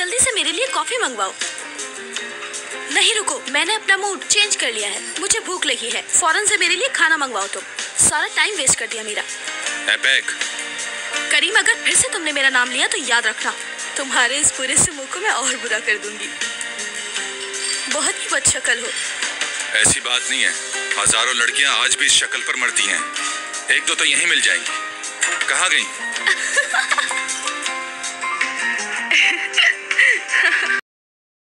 जल्दी से मेरे लिए कॉफी मंगवाओ। नहीं रुको, मैंने अपना मूड चेंज कर लिया है। मुझे भूख लगी है। फौरन से मेरे लिए खाना मंगवाओ। तुम सारा टाइम वेस्ट कर दिया मेरा। एपेक। करीम, अगर फिर से तुमने मेरा नाम लिया तो याद रखना, तुम्हारे इस पूरे से मुंह को मैं और बुरा कर दूंगी। बहुत ही बदशक्ल हो। ऐसी बात नहीं है, हजारों लड़कियां आज भी इस शक्ल पर मरती हैं। एक दो तो यहीं मिल जाएंगी। कहाँ गई?